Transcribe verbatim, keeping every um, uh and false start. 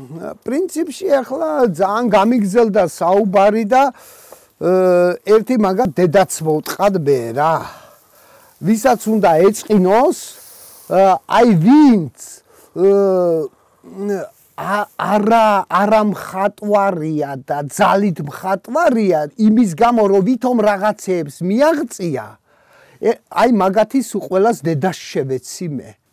პრინციპში ახლა ძალიან გამიგზელდა საუბარი და ერთი მაგათ დედაც მოვტყად მე რა. ვისაც უნდა ეწყინოს, აი ვინც არა არა მხატვარია და ძალით მხატვარია, იმის გამო რომ ვითომ რაღაცეებს მიაღწია, აი მაგათის უყველას დედას შევეცი მე.